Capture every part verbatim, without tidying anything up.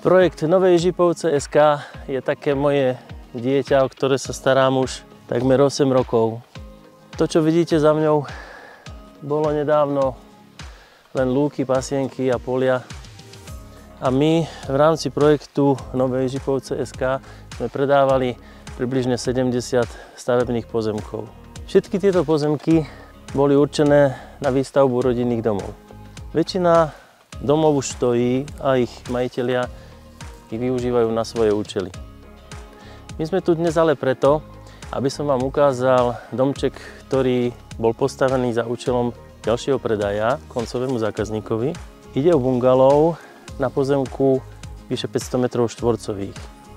Projekt Nové Jižipovce es ká je také moje dieťa, o ktoré sa starám už takmer osem rokov. To, čo vidíte za mňou, bolo nedávno len lúky, pasienky a polia. A my v rámci projektu Nové Jižipovce es ká sme predávali približne sedemdesiat stavebných pozemkov. Všetky tieto pozemky boli určené na výstavbu rodinných domov. Väčšina domov už stojí a ich majitelia ich využívajú na svoje účely. My sme tu dnes ale preto, aby som vám ukázal domček, ktorý bol postavený za účelom ďalšieho predaja koncovému zákazníkovi. Ide o bungalov na pozemku vyše päťsto metrov štvorcových.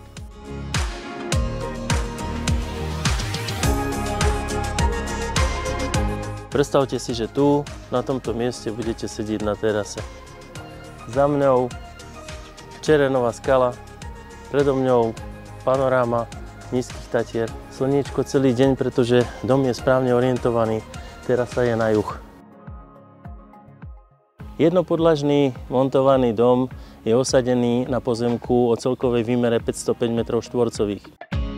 Predstavte si, že tu, na tomto mieste, budete sedieť na terase. Za mňou Čerenová skala, predo mňou panoráma nízkych Tatier. Slniečko celý deň, pretože dom je správne orientovaný, terasa je na juh. Jednopodlažný montovaný dom je osadený na pozemku o celkovej výmere päťstopäť metrov štvorcových.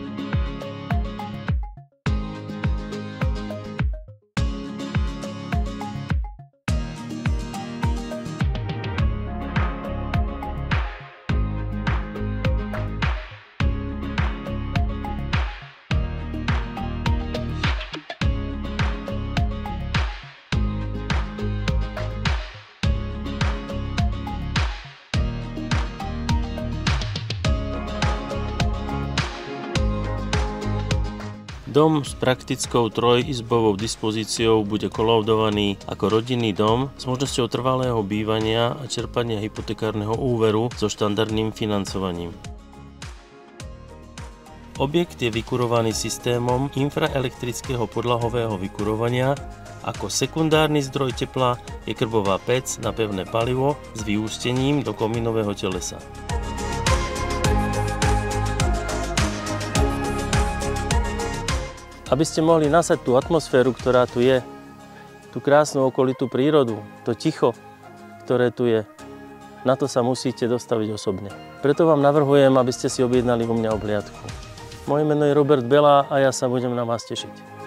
Dom s praktickou trojizbovou dispozíciou bude kolaudovaný ako rodinný dom s možnosťou trvalého bývania a čerpania hypotekárneho úveru so štandardným financovaním. Objekt je vykurovaný systémom infraelektrického podlahového vykurovania. Ako sekundárny zdroj tepla je krbová pec na pevné palivo s vyústením do komínového telesa. Aby ste mohli nasať tú atmosféru, ktorá tu je, tú krásnu okolitú prírodu, to ticho, ktoré tu je, na to sa musíte dostaviť osobne. Preto vám navrhujem, aby ste si objednali u mňa obhliadku. Moje meno je Robert Bela a ja sa budem na vás tešiť.